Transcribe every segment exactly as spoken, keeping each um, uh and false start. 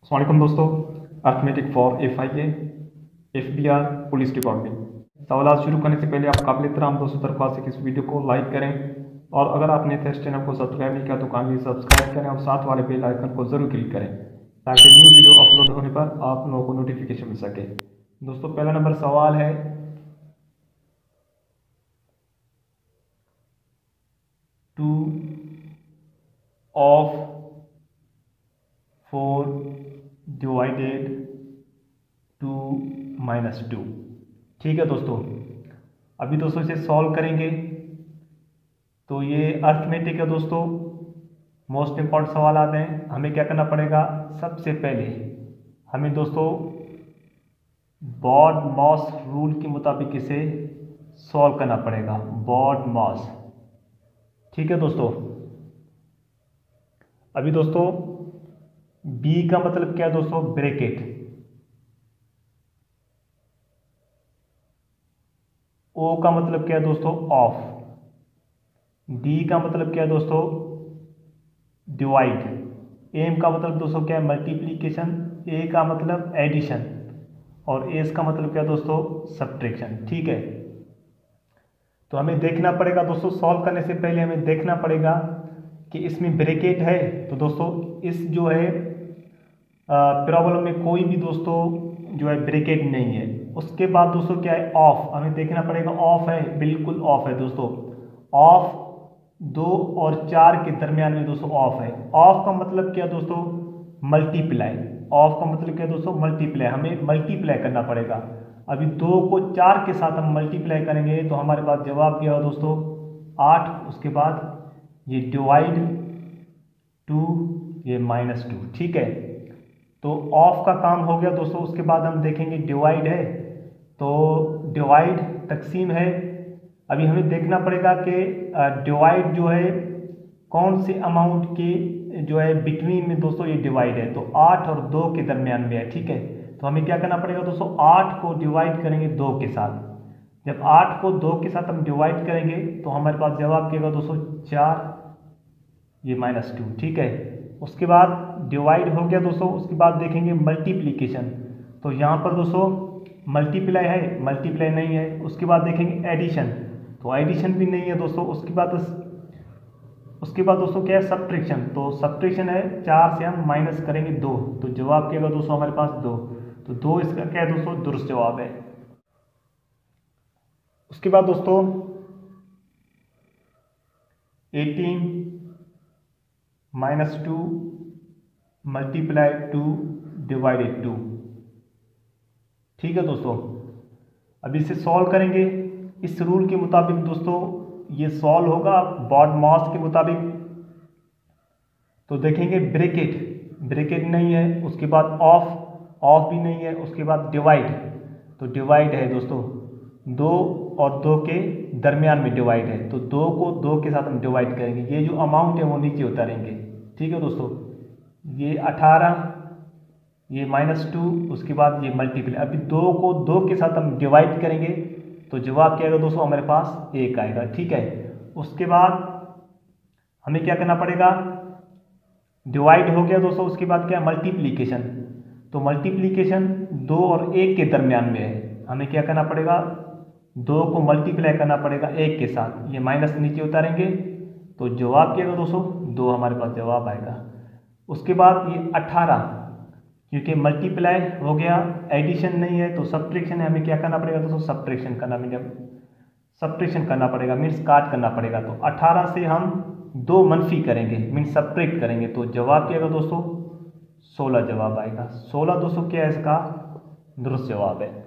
वालेकुम दोस्तों। Arithmetic for F I A F B R police department. सवाल शुरू करने से पहले आप काबिल एहतराम दोस्तों दरख्वास्त है कि इस वीडियो को लाइक करें और अगर आपने इस चैनल को सब्सक्राइब नहीं किया तो काइंडली सब्सक्राइब करें और साथ वाले बेल आइकन को जरूर क्लिक करें ताकि न्यू वीडियो अपलोड होने पर आप लोगों को नोटिफिकेशन मिल सके। दोस्तों पहला नंबर सवाल है, two of four divided two minus two. ठीक है दोस्तों, अभी दोस्तों इसे सॉल्व करेंगे तो ये अर्थमेटिक है दोस्तों। मोस्ट इम्पॉर्टेंट सवाल आते हैं। हमें क्या करना पड़ेगा, सबसे पहले हमें दोस्तों बॉड मॉस रूल के मुताबिक इसे सॉल्व करना पड़ेगा। बॉड मॉस, ठीक है दोस्तों। अभी दोस्तों बी का मतलब क्या है दोस्तों, ब्रैकेट। ओ का मतलब क्या है दोस्तों, ऑफ। डी का मतलब क्या है दोस्तों, डिवाइड। एम का मतलब दोस्तों क्या है, मल्टीप्लीकेशन। ए का मतलब एडिशन और एस का मतलब क्या है दोस्तों, सब्ट्रैक्शन। ठीक है, तो हमें देखना पड़ेगा दोस्तों, सॉल्व करने से पहले हमें देखना पड़ेगा कि इसमें ब्रैकेट है तो दोस्तों इस जो है प्रॉब्लम में कोई भी दोस्तों जो है ब्रैकेट नहीं है। उसके बाद दोस्तों क्या है, ऑफ। हमें देखना पड़ेगा ऑफ है, बिल्कुल ऑफ है दोस्तों। ऑफ दो और चार के दरमियान में दोस्तों ऑफ है। ऑफ का मतलब क्या दोस्तों, मल्टीप्लाई। ऑफ का मतलब क्या दोस्तों, मल्टीप्लाई। हमें मल्टीप्लाई करना पड़ेगा। अभी दो को चार के साथ हम मल्टीप्लाई करेंगे तो हमारे पास जवाब क्या होगा दोस्तों, आठ। उसके बाद ये डिवाइड टू, ये माइनस टू। ठीक है, तो ऑफ का काम हो गया दोस्तों। उसके बाद हम देखेंगे डिवाइड है तो डिवाइड तकसीम है। अभी हमें देखना पड़ेगा कि डिवाइड जो है कौन से अमाउंट के जो है बिटवीन में दोस्तों ये डिवाइड है, तो आठ और दो के दरमियान में है। ठीक है, तो हमें क्या करना पड़ेगा दोस्तों, आठ को डिवाइड करेंगे दो के साथ। जब आठ को दो के साथ हम डिवाइड करेंगे तो हमारे पास जवाब क्या होगा दोस्तों, चार, ये माइनस टू। ठीक है, उसके बाद डिवाइड हो गया दोस्तों। उसके बाद देखेंगे मल्टीप्लीकेशन, तो यहाँ पर दोस्तों मल्टीप्लाई है, मल्टीप्लाई नहीं है। उसके बाद देखेंगे एडिशन, तो एडिशन भी नहीं है दोस्तों। उसके बाद उसके बाद दोस्तों क्या है, सब्ट्रैक्शन, तो सब्ट्रैक्शन है, चार से हम माइनस करेंगे दो, तो जवाब क्या होगा दोस्तों हमारे पास दो। तो दो इसका क्या है दोस्तों, दुरुस्त जवाब है। उसके बाद दोस्तों eighteen minus two multiply two divided two. ठीक है दोस्तों, अब इसे सॉल्व करेंगे इस रूल के मुताबिक। दोस्तों ये सॉल्व होगा बॉड मॉस के मुताबिक। तो देखेंगे ब्रैकेट, ब्रैकेट नहीं है। उसके बाद ऑफ, ऑफ भी नहीं है। उसके बाद डिवाइड, तो डिवाइड है दोस्तों, दो और दो के दरमियान में डिवाइड है, तो दो को दो के साथ हम डिवाइड करेंगे। ये जो अमाउंट है वो नीचे उतारेंगे। ठीक है दोस्तों, ये अठारह, ये माइनस टू, उसके बाद ये मल्टीप्लाई। अभी दो को दो के साथ हम डिवाइड करेंगे तो जवाब क्या आएगा दोस्तों, हमारे पास एक आएगा। ठीक है, उसके बाद हमें क्या करना पड़ेगा, डिवाइड हो गया दोस्तों। उसके बाद क्या है, मल्टीप्लीकेशन, तो मल्टीप्लीकेशन दो और एक के दरमियान में है। हमें क्या करना पड़ेगा, दो को मल्टीप्लाई करना पड़ेगा एक के साथ। ये माइनस नीचे उतारेंगे तो जवाब क्या आएगा दोस्तों, दो हमारे पास जवाब आएगा। उसके बाद ये अठारह, क्योंकि मल्टीप्लाई हो गया, एडिशन नहीं है, तो सब्ट्रैक्शन है। हमें क्या करना पड़ेगा दोस्तों, सब्ट्रैक्शन करना सब्ट्रैक्शन करना पड़ेगा, मीन्स काट करना पड़ेगा। तो अठारह से हम दो मनफी करेंगे, मीन्स सब्ट्रैक्ट करेंगे, तो जवाब क्या आएगा दोस्तों, सोलह जवाब आएगा। सोलह दोस्तों क्या है इसका दुरुस्त जवाब है।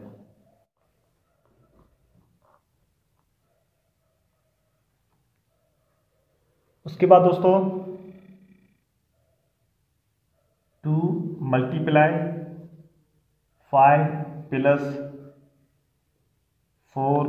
उसके बाद दोस्तों two multiply five plus four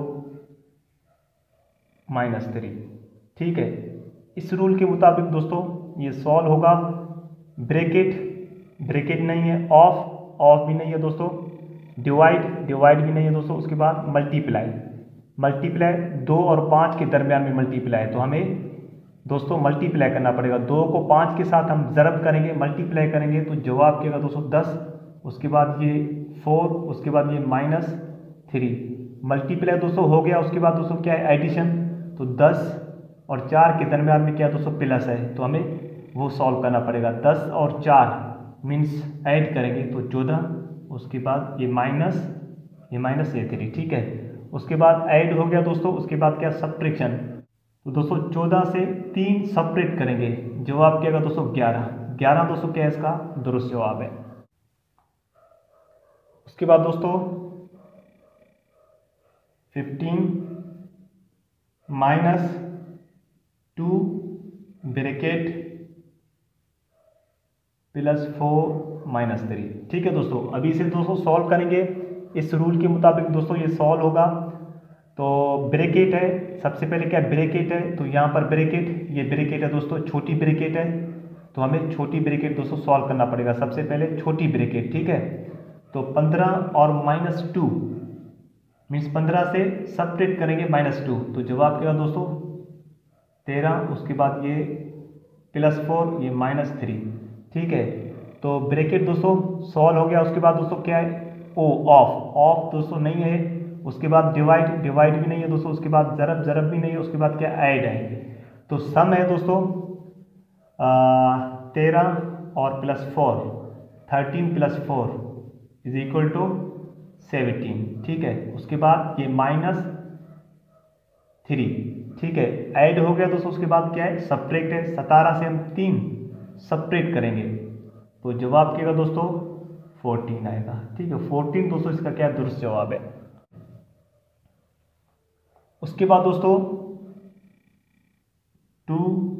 minus three. ठीक है, इस रूल के मुताबिक दोस्तों ये सॉल्व होगा। ब्रैकेट, ब्रैकेट नहीं है। ऑफ, ऑफ भी नहीं है दोस्तों। डिवाइड, डिवाइड भी नहीं है दोस्तों। उसके बाद मल्टीप्लाई, मल्टीप्लाई दो और पाँच के दरमियान में मल्टीप्लाई है, तो हमें दोस्तों मल्टीप्लाई करना पड़ेगा। दो को पाँच के साथ हम ज़रब करेंगे, मल्टीप्लाई करेंगे तो जवाब क्या होगा दोस्तों दस, उसके बाद ये फोर, उसके बाद ये माइनस थ्री। मल्टीप्लाई दोस्तों हो गया, उसके बाद दोस्तों क्या है एडिशन, तो दस और चार के दरमियान में क्या दोस्तों प्लस है, तो हमें वो सॉल्व करना पड़ेगा। दस और चार मीन्स ऐड करेंगे तो चौदह, उसके बाद ये माइनस ये माइनस ये थ्री, ठीक है। उसके बाद ऐड हो गया दोस्तों, उसके बाद क्या सब्ट्रैक्शन, तो दोस्तों चौदह से तीन सपरेट करेंगे, जवाब क्या होगा दोस्तों ग्यारह। ग्यारह दोस्तों क्या है इसका दुरुस्त जवाब है। उसके बाद दोस्तों fifteen minus two bracket plus four minus three, ठीक है दोस्तों। अभी इसे दोस्तों सॉल्व करेंगे इस रूल के मुताबिक दोस्तों ये सॉल्व होगा। तो ब्रैकेट है, सबसे पहले क्या ब्रैकेट है, तो यहाँ पर ब्रैकेट, ये ब्रैकेट है दोस्तों, छोटी ब्रैकेट है, तो हमें छोटी ब्रैकेट दोस्तों सॉल्व करना पड़ेगा। सबसे पहले छोटी ब्रैकेट, ठीक है। तो पंद्रह और माइनस टू मीन्स पंद्रह से सब्ट्रैक्ट करेंगे माइनस टू, तो जवाब क्या होगा दोस्तों तेरह, उसके बाद ये प्लस फोर, ये माइनस थ्री, ठीक है। तो ब्रैकेट दोस्तों सॉल्व हो गया। उसके बाद दोस्तों क्या है ओ ऑफ, ऑफ दोस्तों नहीं है। उसके बाद डिवाइड, डिवाइड भी नहीं है दोस्तों। उसके बाद ज़रब, ज़रब भी नहीं है। उसके बाद क्या ऐड है, तो सम है दोस्तों तेरह और plus four, thirteen plus four is equal to seventeen, ठीक है। उसके बाद ये माइनस थ्री, ठीक है, ऐड हो गया दोस्तों। उसके बाद क्या है सब्ट्रैक्ट है, सतारह से हम तीन सब्ट्रैक्ट करेंगे तो जवाब क्या होगा दोस्तों फोर्टीन आएगा, ठीक है। फोर्टीन दोस्तों इसका क्या दुरुस्त जवाब है। उसके बाद दोस्तों two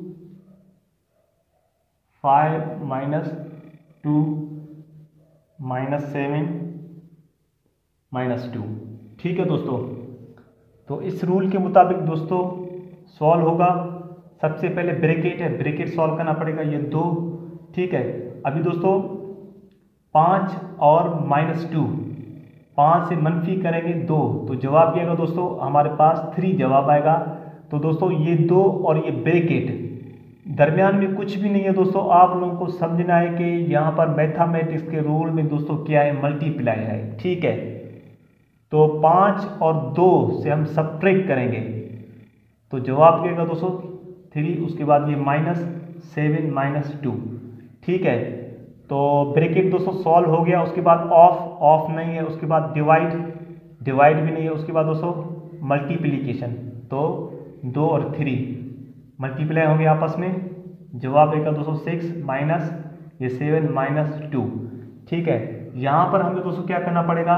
five minus two minus seven minus two, ठीक है दोस्तों। तो इस रूल के मुताबिक दोस्तों सॉल्व होगा। सबसे पहले ब्रैकेट है, ब्रैकेट सॉल्व करना पड़ेगा, ये दो, ठीक है। अभी दोस्तों पाँच और माइनस टू, पाँच से मनफी करेंगे दो, तो जवाब क्या आएगा दोस्तों हमारे पास थ्री जवाब आएगा। तो दोस्तों ये दो और ये ब्रैकेट दरमियान में कुछ भी नहीं है दोस्तों। आप लोगों को समझना है कि यहाँ पर मैथमेटिक्स के रूल में दोस्तों क्या है मल्टीप्लाई है, ठीक है। तो पाँच और दो से हम सब्ट्रैक्ट करेंगे तो जवाब क्या आएगा दोस्तों थ्री, उसके बाद ये माइनस सेवन माइनस टू, ठीक है। तो ब्रैकेट दोस्तों सॉल्व हो गया। उसके बाद ऑफ, ऑफ नहीं है। उसके बाद डिवाइड, डिवाइड भी नहीं है। उसके बाद दोस्तों मल्टीप्लिकेशन, तो दो और थ्री मल्टीप्लाई होंगे आपस में, जवाब आएगा दोस्तों सिक्स माइनस ये सेवन माइनस टू, ठीक है। यहाँ पर हमें दोस्तों क्या करना पड़ेगा,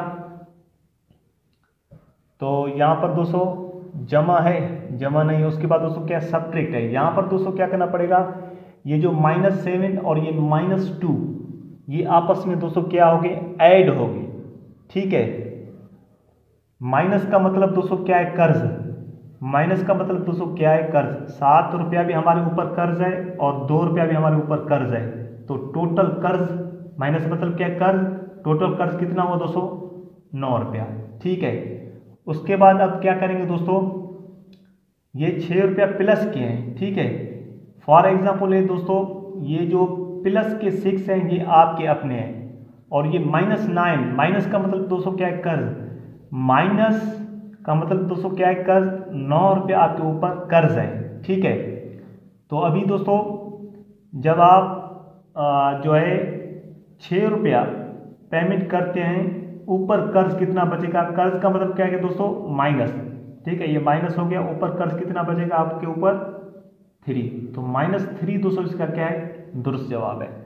तो यहाँ पर दोस्तों जमा है, जमा नहीं है। उसके बाद दोस्तों क्या सब्ट्रैक्ट है। यहाँ पर दोस्तों क्या करना पड़ेगा, ये जो माइनस सेवन और ये माइनस टू ये आपस में दोस्तों क्या होंगे ऐड होंगे, ठीक है। माइनस का मतलब दोस्तों क्या है कर्ज, माइनस का मतलब दोस्तों क्या है कर्ज। सात रुपया भी हमारे ऊपर कर्ज है और दो रुपया भी हमारे ऊपर कर्ज है, तो टोटल कर्ज, माइनस मतलब क्या है कर्ज, टोटल कर्ज कितना हुआ दोस्तों नौ रुपया, ठीक है। उसके बाद अब क्या करेंगे दोस्तों, ये छः रुपया प्लस के हैं, ठीक है। फॉर एग्जाम्पल ये दोस्तों ये जो प्लस के सिक्स हैं ये आपके अपने हैं, और ये माइनस नाइन, माइनस का मतलब दोस्तों क्या है कर्ज, माइनस का मतलब दोस्तों क्या है कर्ज, नौ रुपये आपके ऊपर कर्ज है, ठीक है। तो अभी दोस्तों जब आप आ, जो है छः रुपया पेमेंट करते हैं, ऊपर कर्ज कितना बचेगा, कर्ज का मतलब क्या है दोस्तों माइनस, ठीक है। ये माइनस हो गया, ऊपर कर्ज कितना बचेगा आपके ऊपर थ्री, तो माइनस थ्री दोस्तों इसका क्या है दुरुस्त जवाब है।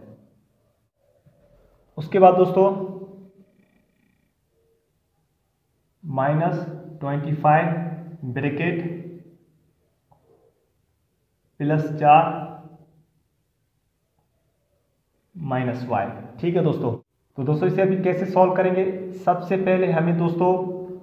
उसके बाद दोस्तों minus twenty five bracket plus चार माइनस वाई, ठीक है दोस्तों। तो दोस्तों इसे अभी कैसे सॉल्व करेंगे, सबसे पहले हमें दोस्तों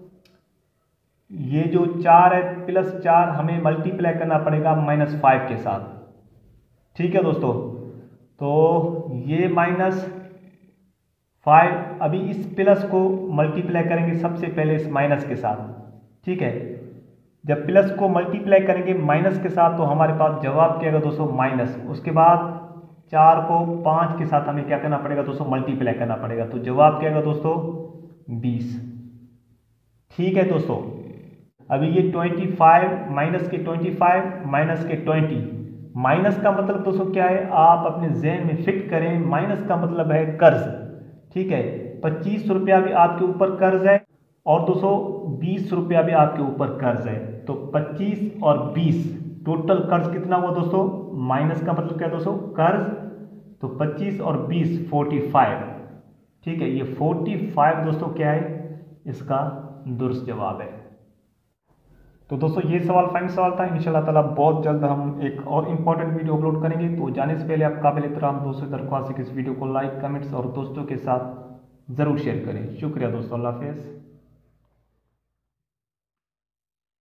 ये जो चार है प्लस चार हमें मल्टीप्लाई करना पड़ेगा माइनस फाइव के साथ, ठीक है दोस्तों। तो ये माइनस फाइव, अभी इस प्लस को मल्टीप्लाई करेंगे सबसे पहले इस माइनस के साथ, ठीक है। जब प्लस को मल्टीप्लाई करेंगे माइनस के साथ तो हमारे पास जवाब क्या आएगा दोस्तों माइनस। उसके बाद चार को पाँच के साथ हमें क्या करना पड़ेगा दोस्तों मल्टीप्लाई करना पड़ेगा, तो जवाब क्या आएगा दोस्तों बीस। ठीक है दोस्तों, अभी ये पच्चीस माइनस के पच्चीस माइनस के बीस, माइनस का मतलब दोस्तों क्या है आप अपने ज़हन में फिक्स करें, माइनस का मतलब है कर्ज। ठीक है, पच्चीस रुपया भी आपके ऊपर कर्ज है और दोस्तों बीस रुपया भी आपके ऊपर कर्ज है, तो पच्चीस और बीस टोटल कर्ज कितना हुआ दोस्तों, माइनस का मतलब क्या है दोस्तों कर्ज, तो पच्चीस और बीस पैंतालीस। ठीक है, ये पैंतालीस दोस्तों क्या है इसका दुरुस्त जवाब है। तो दोस्तों ये सवाल फाइनल सवाल था। इंशाल्लाह ताला बहुत जल्द हम एक और इम्पॉर्टेंट वीडियो अपलोड करेंगे। तो जाने से पहले आप काबिल एहतराम दोस्तों दरख्वास्त है कि इस वीडियो को लाइक कमेंट्स और दोस्तों के साथ ज़रूर शेयर करें। शुक्रिया दोस्तों, अल्लाह हाफ़िज़।